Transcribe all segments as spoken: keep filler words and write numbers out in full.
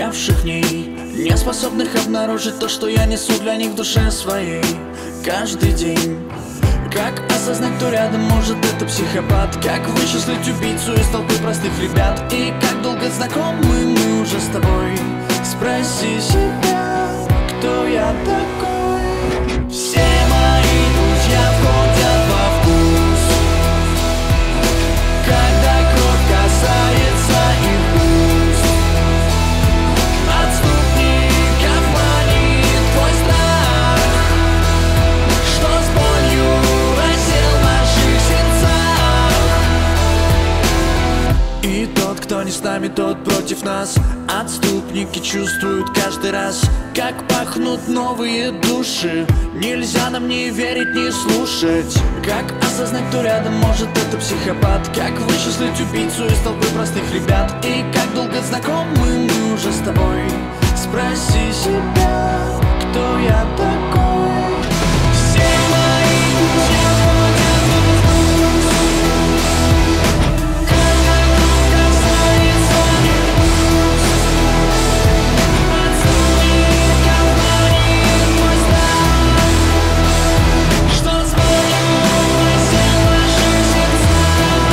застрявших в ней, не способных обнаружить то, что я несу для них в душе своей каждый день. Как осознать, кто рядом, может это психопат? Как вычислить убийцу из толпы простых ребят? И как долго знакомы мы уже с тобой? Спроси себя, кто я такой? Все мои друзья входят во вкус, когда кровь касается их уст. Отступников манит твой страх, что с болью осел в наших сердцах. И тот, кто не с нами, тот против нас. Отступники чувствуют каждый раз, как пахнут новые души. Нельзя нам не верить, не слушать. Как осознать, кто рядом, может это психопат? Как вычислить убийцу из толпы простых ребят? И как долго знакомы мы уже с тобой? Спроси себя, кто я такой? Все мои друзья входят в вкус, когда кровь касается их уст. Отступников манит твой страх, что с болью осел в наших сердцах.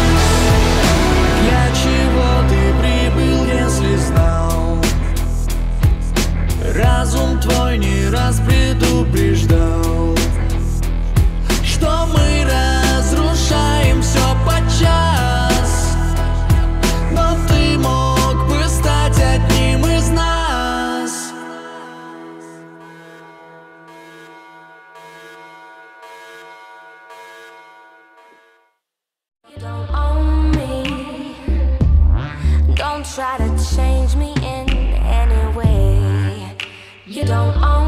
Для чего ты прибыл, если знал? Разум твой не раз предупреждал, что мы разрушаем все подчас. Но ты мог бы стать одним из нас. You don't own me. Don't try to change me in any way. You don't own